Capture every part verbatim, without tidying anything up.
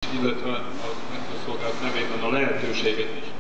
illetve a mentőszolgálat nevében a lehetőséget is.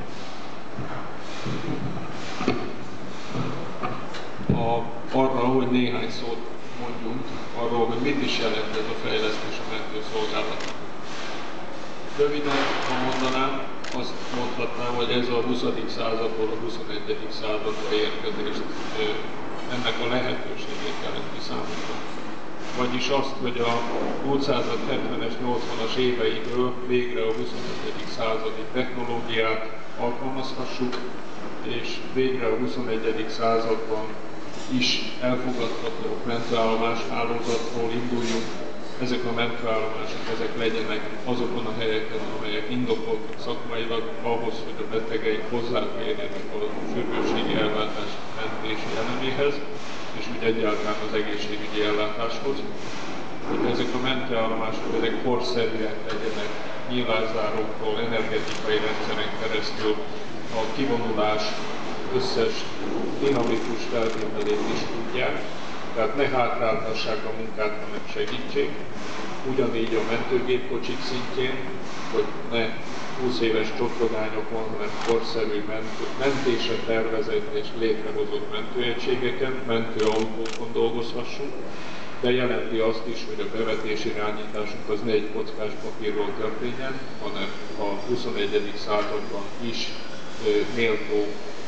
A, arra, hogy néhány szót mondjunk arról, hogy mit is jelent ez a fejlesztés a mentőszolgálat. Röviden, ha mondanám, azt mondhatnám, hogy ez a huszadik századból a huszonegyedik századba érkezést, ennek a lehetőségét jelenti számunkra. Vagyis azt, hogy a nyolcszázhetvenes, nyolcvanas éveiből végre a huszonegyedik századi technológiát alkalmazhassuk, és végre a huszonegyedik században is elfogadható mentőállomás hálózatról induljunk. Ezek a mentőállomások, ezek legyenek azokon a helyeken, amelyek indokoltak szakmailag ahhoz, hogy a betegeik hozzáférjenek a sürgősségi ellátás mentési eleméhez, és úgy egyáltalán az egészségügyi ellátáshoz. Hogy ezek a mentőállomások, ezek korszerűek legyenek, nyílászáróktól, energetikai rendszeren keresztül a kivonulás összes dinamikus feltételét is tudják, tehát ne hátráltassák a munkát, hanem segítsék. Ugyanígy a mentőgépkocsik szintjén, hogy ne húsz éves csottogányokon, hanem korszerű mentő, mentésre tervezett és létrehozott mentőegységeken, mentőautókon dolgozhassunk, de jelenti azt is, hogy a bevetés irányításunk az ne egy kockás papírról történjen, hanem a huszonegyedik században is méltó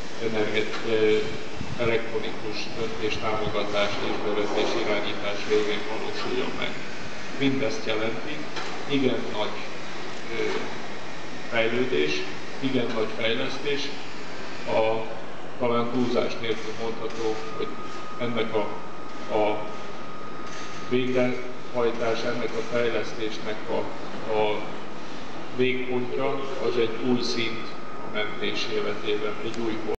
elektronikus döntés támogatás és bevetés irányítás végén valósuljon meg. Mindezt jelenti igen nagy fejlődés, igen nagy fejlesztés, a, talán túlzás nélkül mondható, hogy ennek a, a végrehajtás, ennek a fejlesztésnek a, a végpontja az egy új szint a mentés életében, egy új